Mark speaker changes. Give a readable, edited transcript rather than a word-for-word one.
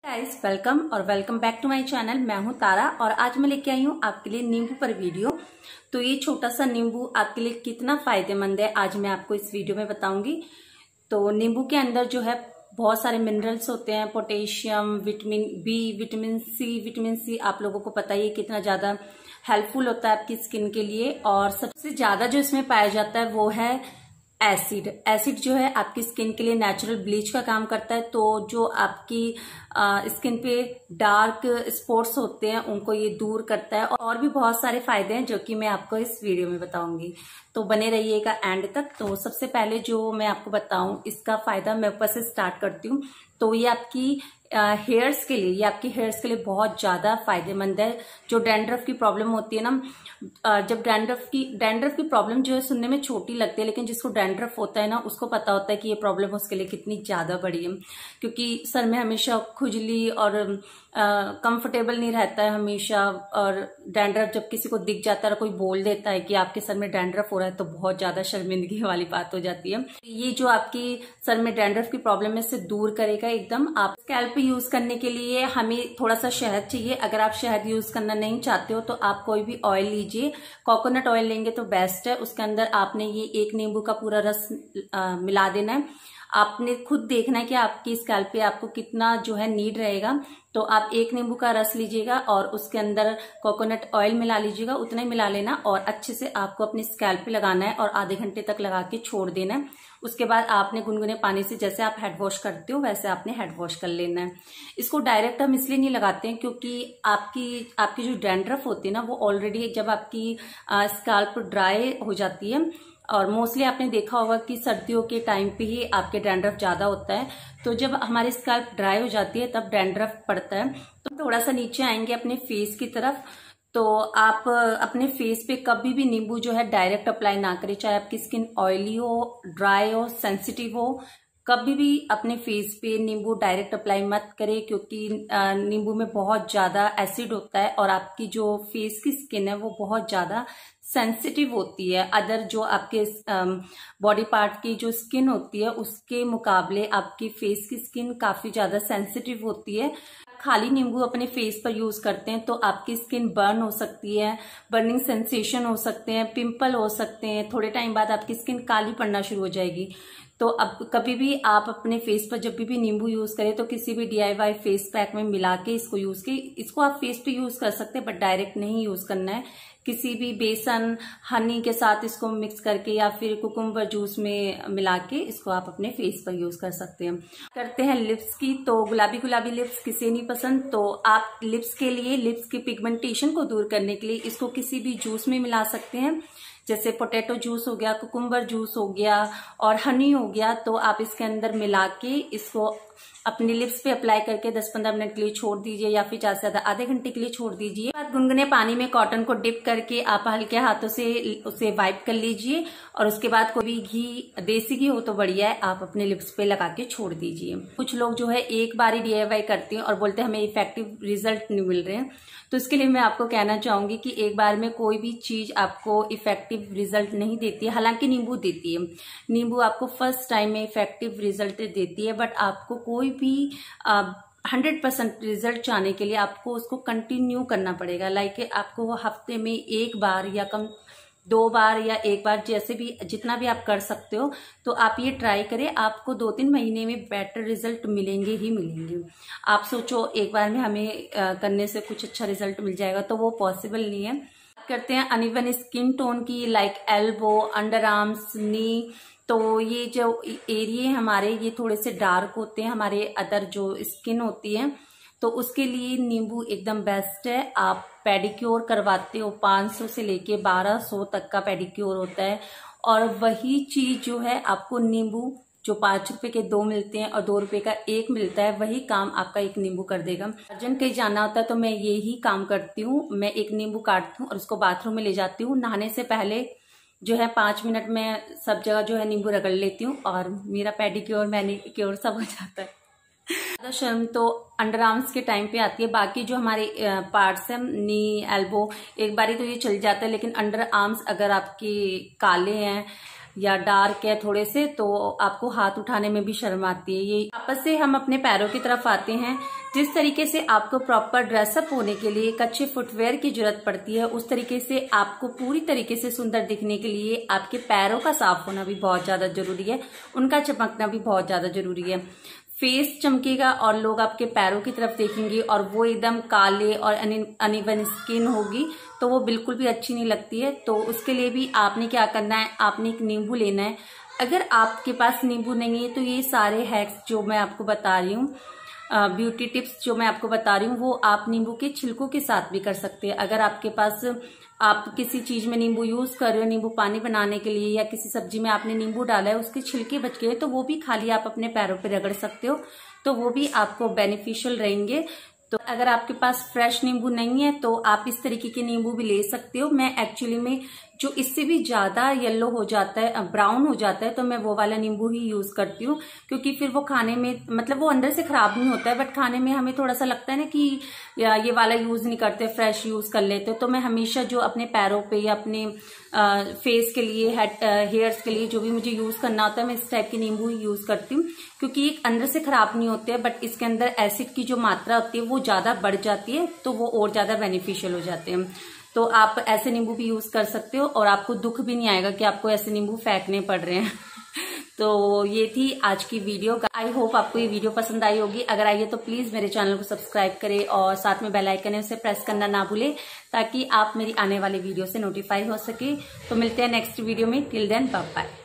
Speaker 1: Guys welcome और welcome back to my channel. मैं हूं तारा और आज मैं लेके आई हूं आपके लिए नींबू पर वीडियो। तो ये छोटा सा नींबू आपके लिए कितना फायदेमंद है आज मैं आपको इस वीडियो में बताऊंगी। तो नींबू के अंदर जो है बहुत सारे मिनरल्स होते हैं, potassium, vitamin B, vitamin C आप लोगों को पता ही है कितना ज्यादा हेल्पफुल होता है आपकी स्किन के लिए। और सबसे ज्यादा जो इसमें पाया जाता है वो है एसिड जो है आपकी स्किन के लिए नेचुरल ब्लीच का काम करता है। तो जो आपकी स्किन पे डार्क स्पॉट्स होते हैं उनको ये दूर करता है और भी बहुत सारे फायदे हैं जो कि मैं आपको इस वीडियो में बताऊंगी। तो बने रहिएगा एंड तक। तो सबसे पहले जो मैं आपको बताऊं इसका फायदा मैं ऊपर से स्टार्ट करती हूँ। तो ये आपकी हेयर्स के लिए बहुत ज्यादा फायदेमंद है। जो डैंड्रफ की प्रॉब्लम होती है ना, जब डैंड्रफ की प्रॉब्लम जो है सुनने में छोटी लगती है, लेकिन जिसको डैंड्रफ होता है ना उसको पता होता है कि ये प्रॉब्लम उसके लिए कितनी ज्यादा बड़ी है। क्योंकि सर में हमेशा खुजली और कंफर्टेबल नहीं रहता है हमेशा। और डैंड्रफ जब किसी को दिख जाता है, कोई बोल देता है कि आपके सर में डैंड्रफ हो रहा है, तो बहुत ज्यादा शर्मिंदगी वाली बात हो जाती है। ये जो आपकी सर में डैंड्रफ की प्रॉब्लम है इससे दूर करेगा एकदम। आप स्कैल्प पे यूज करने के लिए हमें थोड़ा सा शहद चाहिए। अगर आप शहद यूज करना नहीं चाहते हो तो आप कोई भी ऑयल लीजिए। कोकोनट ऑयल लेंगे तो बेस्ट है। उसके अंदर आपने ये एक नींबू का पूरा रस मिला देना है। आपने खुद देखना है कि आपकी स्कैल्प पे आपको कितना जो है नीड रहेगा। तो आप एक नींबू का रस लीजिएगा और उसके अंदर कोकोनट ऑयल मिला लीजिएगा, उतना ही मिला लेना और अच्छे से आपको अपनी स्कैल्प पे लगाना है और आधे घंटे तक लगा के छोड़ देना है। उसके बाद आपने गुनगुने पानी से जैसे आप हेड वॉश करते हो वैसे आपने हेड वॉश कर लेना है। इसको डायरेक्ट हम इसलिए नहीं लगाते हैं क्योंकि आपकी जो डैंड्रफ होती है ना वो ऑलरेडी जब आपकी स्कैल्प ड्राई हो जाती है, और मोस्टली आपने देखा होगा कि सर्दियों के टाइम पे ही आपके डैंड्रफ ज्यादा होता है। तो जब हमारी स्कैल्प ड्राई हो जाती है तब डैंड्रफ पड़ता है। तो थोड़ा सा नीचे आएंगे अपने फेस की तरफ। तो आप अपने फेस पे कभी भी नींबू जो है डायरेक्ट अप्लाई ना करें, चाहे आपकी स्किन ऑयली हो, ड्राई हो, सेंसिटिव हो, कभी भी अपने फेस पे नींबू डायरेक्ट अप्लाई मत करें क्योंकि नींबू में बहुत ज्यादा एसिड होता है और आपकी जो फेस की स्किन है वो बहुत ज्यादा सेंसिटिव होती है। अदर जो आपके बॉडी पार्ट की जो स्किन होती है उसके मुकाबले आपकी फेस की स्किन काफी ज्यादा सेंसिटिव होती है। खाली नींबू अपने फेस पर यूज करते हैं तो आपकी स्किन बर्न हो सकती है, बर्निंग सेंसेशन हो सकते हैं, पिंपल हो सकते हैं, थोड़े टाइम बाद आपकी स्किन काली पड़ना शुरू हो जाएगी। तो अब कभी भी आप अपने फेस पर जब भी नींबू यूज करें तो किसी भी DIY फेस पैक में मिला के इसको आप फेस पे यूज कर सकते हैं, बट डायरेक्ट नहीं यूज करना है। किसी भी बेसन हनी के साथ इसको मिक्स करके या फिर कुकुम्बर जूस में मिला के इसको आप अपने फेस पर यूज कर सकते हैं। करते हैं लिप्स की। तो गुलाबी लिप्स किसे नहीं पसंद। तो आप लिप्स के लिए लिप्स की पिगमेंटेशन को दूर करने के लिए इसको किसी भी जूस में मिला सकते हैं, जैसे पोटैटो जूस हो गया, कुकुम्बर जूस हो गया और हनी हो गया। तो आप इसके अंदर मिला के इसको अपने लिप्स पे अप्लाई करके 10-15 मिनट के लिए छोड़ दीजिए या फिर ज्यादा से ज्यादा आधे घंटे के लिए छोड़ दीजिए। बाद गुनगुने पानी में कॉटन को डिप करके आप हल्के हाथों से उसे वाइप कर लीजिए और उसके बाद कोई भी घी, देसी घी हो तो बढ़िया है, आप अपने लिप्स पे लगा के छोड़ दीजिए। कुछ लोग जो है एक बार ही DIY करते हैं और बोलते हैं हमें इफेक्टिव रिजल्ट नहीं मिल रहे हैं। तो इसके लिए मैं आपको कहना चाहूंगी कि एक बार में कोई भी चीज आपको इफेक्टिव रिजल्ट नहीं देती है। हालांकि नींबू देती है, नींबू आपको फर्स्ट टाइम में इफेक्टिव रिजल्ट देती है, बट आपको कोई भी 100% रिजल्ट चाहने के लिए आपको उसको कंटिन्यू करना पड़ेगा। लाइक आपको वो हफ्ते में एक बार या कम 2 बार या 1 बार, जैसे भी जितना भी आप कर सकते हो तो आप ये ट्राई करें। आपको 2-3 महीने में बेटर रिजल्ट मिलेंगे ही मिलेंगे। आप सोचो एक बार में हमें करने से कुछ अच्छा रिजल्ट मिल जाएगा, तो वो पॉसिबल नहीं है। करते हैं अनइवन स्किन टोन की, like elbow, underarms, knee. तो ये जो एरिया हमारे ये थोड़े से डार्क होते हैं, हमारे अदर जो स्किन होती है, तो उसके लिए नींबू एकदम बेस्ट है। आप पेडिक्योर करवाते हो, 500 से लेके 1200 तक का पेडिक्योर होता है। और वही चीज जो है आपको नींबू जो 5 रुपए के 2 मिलते हैं और 2 रुपए का 1 मिलता है, वही काम आपका एक नींबू कर देगा। अर्जेंट कहीं जाना होता है तो मैं यही काम करती हूँ। मैं एक नींबू काटती हूँ और उसको बाथरूम में ले जाती हूँ। नहाने से पहले जो है 5 मिनट में सब जगह जो है नींबू रगड़ लेती हूँ और मेरा पेडिक्योर मैनिक्योर सब हो जाता है। ज्यादा शर्म तो अंडर आर्म्स के टाइम पे आती है। बाकी जो हमारे पार्ट्स हैं, नी, एल्बो, एक बारी तो ये चल जाता है, लेकिन अंडर आर्म्स अगर आपके काले हैं या डार्क है थोड़े से, तो आपको हाथ उठाने में भी शर्म आती है। ये वापस से हम अपने पैरों की तरफ आते हैं। जिस तरीके से आपको प्रॉपर ड्रेसअप होने के लिए एक अच्छे फुटवेयर की जरूरत पड़ती है, उस तरीके से आपको पूरी तरीके से सुंदर दिखने के लिए आपके पैरों का साफ होना भी बहुत ज्यादा जरूरी है, उनका चमकना भी बहुत ज्यादा जरूरी है। फेस चमकेगा और लोग आपके पैरों की तरफ देखेंगे और वो एकदम काले और अनइवन स्किन होगी तो वो बिल्कुल भी अच्छी नहीं लगती है। तो उसके लिए भी आपने क्या करना है, आपने एक नींबू लेना है। अगर आपके पास नींबू नहीं है तो ये सारे हैक्स जो मैं आपको बता रही हूँ, ब्यूटी टिप्स जो मैं आपको बता रही हूँ, वो आप नींबू के छिलकों के साथ भी कर सकते हैं। अगर आपके पास आप किसी चीज में नींबू यूज कर रहे हो, नींबू पानी बनाने के लिए, या किसी सब्जी में आपने नींबू डाला है, उसके छिलके बच गए तो वो भी खाली आप अपने पैरों पे रगड़ सकते हो, तो वो भी आपको बेनिफिशियल रहेंगे। तो अगर आपके पास फ्रेश नींबू नहीं है तो आप इस तरीके के नींबू भी ले सकते हो। मैं एक्चुअली में जो इससे भी ज्यादा येलो हो जाता है, ब्राउन हो जाता है, तो मैं वो वाला नींबू ही यूज करती हूँ, क्योंकि फिर वो खाने में मतलब वो अंदर से खराब नहीं होता है, बट खाने में हमें थोड़ा सा लगता है ना कि ये वाला यूज नहीं करते, फ्रेश यूज कर लेते। तो मैं हमेशा जो अपने पैरों पे या अपने फेस के लिए, हेयर्स के लिए जो भी मुझे यूज करना होता है, मैं इस टाइप के नींबू ही यूज करती हूँ, क्योंकि एक अंदर से खराब नहीं होते हैं, बट इसके अंदर एसिड की जो मात्रा होती है वो ज्यादा बढ़ जाती है, तो वो और ज्यादा बेनिफिशियल हो जाते हैं। तो आप ऐसे नींबू भी यूज कर सकते हो और आपको दुख भी नहीं आएगा कि आपको ऐसे नींबू फेंकने पड़ रहे हैं। तो ये थी आज की वीडियो। आई होप आपको ये वीडियो पसंद आई होगी। अगर आई है तो प्लीज मेरे चैनल को सब्सक्राइब करें और साथ में बेल आइकन है उसे प्रेस करना ना भूलें, ताकि आप मेरी आने वाली वीडियो से नोटिफाई हो सके। तो मिलते हैं नेक्स्ट वीडियो में। Till then bye bye.